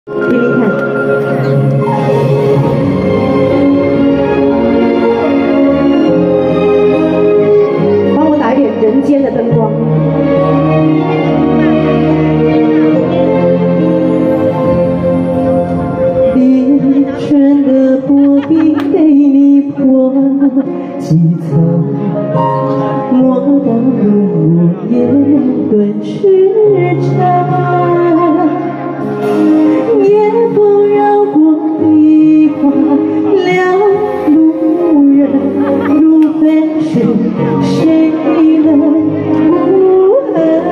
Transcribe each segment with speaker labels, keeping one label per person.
Speaker 1: 听听看。帮我打一点人间的灯光。离春的薄冰被你破几层，莫道路也断痴缠，夜风绕过梨花了路人，路本是谁能无痕？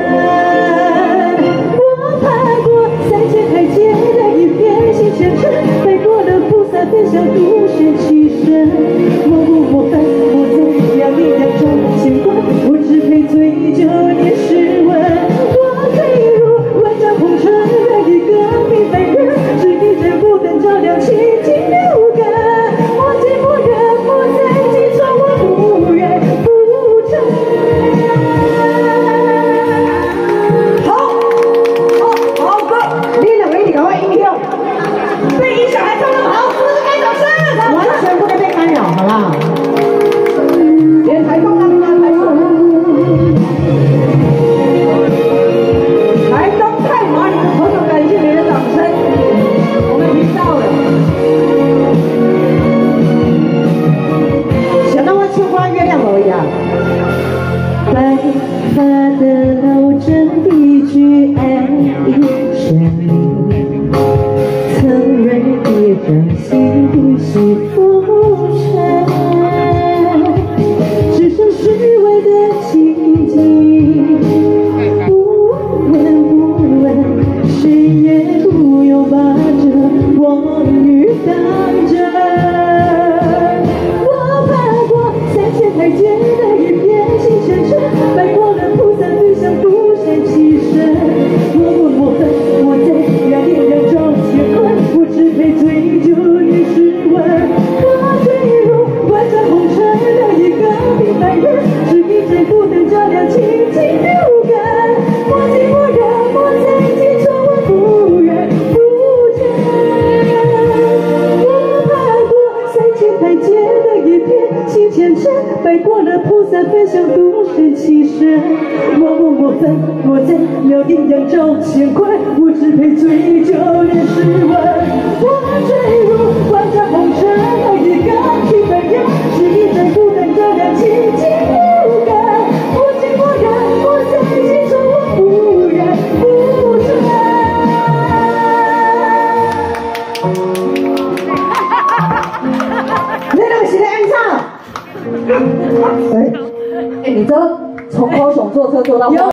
Speaker 1: 我爬过3000台阶的一片新前程，飞过了菩萨飞向独身栖身，默不默分，我在两鬓两朝牵挂，我只配醉酒念诗文。我坠入万丈红尘的一个平凡人，只一盏孤灯照亮清净六根。我寂寞人不再记错，我不愿不真。好歌，你两个一定赶快音调，被影响还唱得好，是不是该掌声？完全不能被干扰，好不好？连台风那边啊，台风。台东太麻里的朋友，感谢你的掌声，我们听到了。想到我春花月亮而已啊。白发的老针一句爱意神秘，曾蕊一张心系浮沉，只剩虚伪的情景。不问，谁也不用把这光雨当真。我爬过3000台阶的一片新前程，摆过了菩萨飞向独身栖身。默不默分，我在两鬓两朝乾坤，我只配醉酒念诗文。我坠入万丈红尘的一个平凡人，只一盏孤灯照亮清净六根。我寂寞人不再记错，我不愿不真。我爬过3000台阶的一片新前程，摆过了菩萨飞向独身栖身。默不默分，我在两鬓两朝乾坤，我只配醉酒念诗文。我坠入万丈红尘的一个平凡人，只一盏孤灯照亮清净六根。我寂寞人不再记错，我不愿不真。你那个是在安唱？你这从高雄坐车坐到。